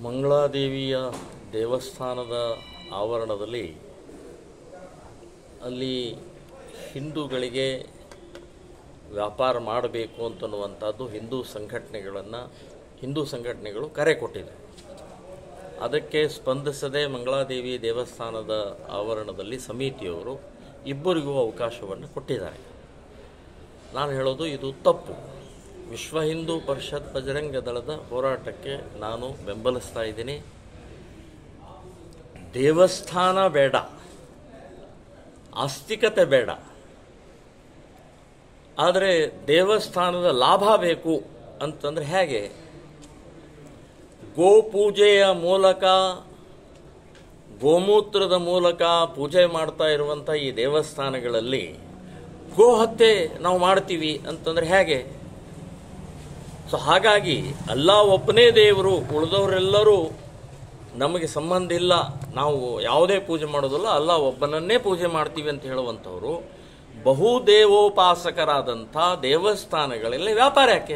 ಮಂಗಳಾದೇವಿಯ ದೇವಸ್ಥಾನದ ಆವರಣದಲ್ಲಿ ಅಲ್ಲಿ ಹಿಂದೂಗಳಿಗೆ ವ್ಯಾಪಾರ ಮಾಡಬೇಕು ಅಂತನ್ನುವಂಥದ್ದು ಹಿಂದೂ ಸಂಘಟನೆಗಳು ಕರೆ ಕೊಟ್ಟಿದೆ. ಅದಕ್ಕೆ ಸ್ಪಂದಿಸದೆ ಮಂಗಳಾದೇವಿ ದೇವಸ್ಥಾನದ ಆವರಣದಲ್ಲಿ ಸಮಿತಿಯವರು ಇಬ್ಬರಿಗೂ ಅವಕಾಶವನ್ನು ಕೊಟ್ಟಿದ್ದಾರೆ. ನಾನು ಹೇಳೋದು ಇದು ತಪ್ಪು. ವಿಶ್ವ ಹಿಂದೂ ಪರಿಷತ್ ಬಜರಂಗ ದಳದ ಹೋರಾಟಕ್ಕೆ ನಾನು ಬೆಂಬಲಿಸ್ತಾ ಇದ್ದೀನಿ. ದೇವಸ್ಥಾನ ಬೇಡ, ಆಸ್ತಿಕತೆ ಬೇಡ, ಆದರೆ ದೇವಸ್ಥಾನದ ಲಾಭ ಬೇಕು ಅಂತಂದರೆ ಹೇಗೆ? ಗೋಪೂಜೆಯ ಮೂಲಕ, ಗೋಮೂತ್ರದ ಮೂಲಕ ಪೂಜೆ ಮಾಡ್ತಾ ಇರುವಂಥ ಈ ದೇವಸ್ಥಾನಗಳಲ್ಲಿ ಗೋಹತ್ಯೆ ನಾವು ಮಾಡ್ತೀವಿ ಅಂತಂದರೆ ಹೇಗೆ? ಸೊ ಹಾಗಾಗಿ ಅಲ್ಲಾ ಒಬ್ಬನೇ ದೇವರು, ಉಳಿದವರೆಲ್ಲರೂ ನಮಗೆ ಸಂಬಂಧ ಇಲ್ಲ, ನಾವು ಯಾವುದೇ ಪೂಜೆ ಮಾಡೋದಿಲ್ಲ, ಅಲ್ಲಾ ಒಬ್ಬನನ್ನೇ ಪೂಜೆ ಮಾಡ್ತೀವಿ ಅಂತ ಹೇಳುವಂಥವ್ರು ಬಹುದೇವೋಪಾಸಕರಾದಂಥ ದೇವಸ್ಥಾನಗಳಲ್ಲಿ ವ್ಯಾಪಾರ ಯಾಕೆ?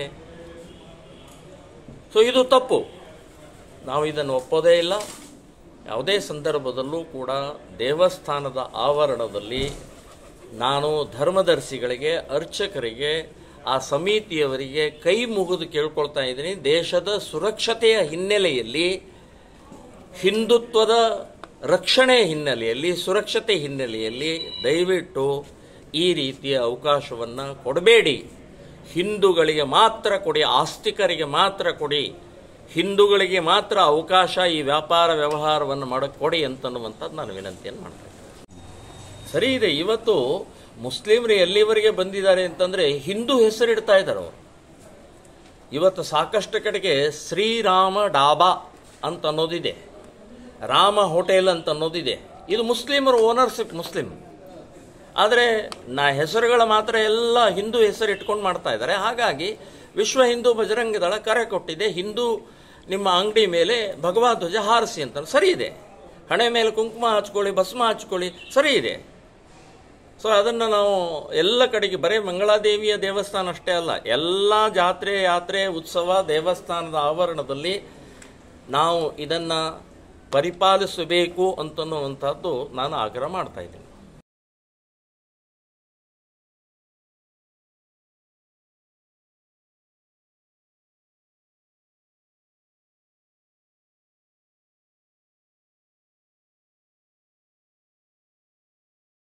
ಸೊ ಇದು ತಪ್ಪು. ನಾವು ಇದನ್ನು ಒಪ್ಪೋದೇ ಇಲ್ಲ. ಯಾವುದೇ ಸಂದರ್ಭದಲ್ಲೂ ಕೂಡ ದೇವಸ್ಥಾನದ ಆವರಣದಲ್ಲಿ ನಾನು ಧರ್ಮದರ್ಶಿಗಳಿಗೆ, ಅರ್ಚಕರಿಗೆ, ಆ ಸಮಿತಿಯವರಿಗೆ ಕೈ ಮುಗಿದು ಕೇಳ್ಕೊಳ್ತಾ ಇದ್ದೀನಿ, ದೇಶದ ಸುರಕ್ಷತೆಯ ಹಿನ್ನೆಲೆಯಲ್ಲಿ, ಹಿಂದುತ್ವದ ರಕ್ಷಣೆ ಹಿನ್ನೆಲೆಯಲ್ಲಿ, ಸುರಕ್ಷತೆ ಹಿನ್ನೆಲೆಯಲ್ಲಿ ದಯವಿಟ್ಟು ಈ ರೀತಿಯ ಅವಕಾಶವನ್ನು ಕೊಡಬೇಡಿ. ಹಿಂದೂಗಳಿಗೆ ಮಾತ್ರ ಕೊಡಿ, ಆಸ್ತಿಕರಿಗೆ ಮಾತ್ರ ಕೊಡಿ, ಹಿಂದೂಗಳಿಗೆ ಮಾತ್ರ ಅವಕಾಶ ಈ ವ್ಯಾಪಾರ ವ್ಯವಹಾರವನ್ನು ಮಾಡೋಕ್ಕೆ ಕೊಡಿ ಅಂತನ್ನುವಂಥದ್ದು ನಾನು ವಿನಂತಿಯನ್ನು ಮಾಡ್ತೇನೆ. ಸರಿ ಇದೆ, ಇವತ್ತು ಮುಸ್ಲಿಮರು ಎಲ್ಲಿವರೆಗೆ ಬಂದಿದ್ದಾರೆ ಅಂತಂದರೆ ಹಿಂದೂ ಹೆಸರಿಡ್ತಾ ಇದ್ದಾರೆ ಅವರು. ಇವತ್ತು ಸಾಕಷ್ಟು ಕಡೆಗೆ ಶ್ರೀರಾಮ ಡಾಬಾ ಅಂತ ಅನ್ನೋದಿದೆ, ರಾಮ ಹೋಟೆಲ್ ಅಂತ ಅನ್ನೋದಿದೆ. ಇದು ಮುಸ್ಲಿಮರು ಓನರ್ಶಿಪ್, ಮುಸ್ಲಿಂ. ಆದರೆ ಹೆಸರುಗಳ ಮಾತ್ರ ಎಲ್ಲ ಹಿಂದೂ ಹೆಸರು ಇಟ್ಕೊಂಡು ಮಾಡ್ತಾ ಇದ್ದಾರೆ. ಹಾಗಾಗಿ ವಿಶ್ವ ಹಿಂದೂ ಬಜರಂಗ ದಳ ಕರೆ ಕೊಟ್ಟಿದೆ, ಹಿಂದೂ ನಿಮ್ಮ ಅಂಗಡಿ ಮೇಲೆ ಭಗವಾ ಧ್ವಜ ಹಾರಿಸಿ ಅಂತ. ಸರಿ ಇದೆ, ಹಣೆ ಮೇಲೆ ಕುಂಕುಮ ಹಚ್ಕೊಳ್ಳಿ, ಭಸ್ಮ ಹಚ್ಕೊಳ್ಳಿ, ಸರಿ ಇದೆ. ಸೊ ಅದನ್ನು ನಾವು ಎಲ್ಲ ಕಡೆಗೆ, ಬರೀ ಮಂಗಳಾದೇವಿಯ ದೇವಸ್ಥಾನ ಅಷ್ಟೇ ಅಲ್ಲ, ಎಲ್ಲ ಜಾತ್ರೆ, ಯಾತ್ರೆ, ಉತ್ಸವ, ದೇವಸ್ಥಾನದ ಆವರಣದಲ್ಲಿ ನಾವು ಇದನ್ನು ಪರಿಪಾಲಿಸಬೇಕು ಅಂತನ್ನುವಂಥದ್ದು ನಾನು ಆಗ್ರಹ ಮಾಡ್ತಾ ಇದ್ದೀನಿ.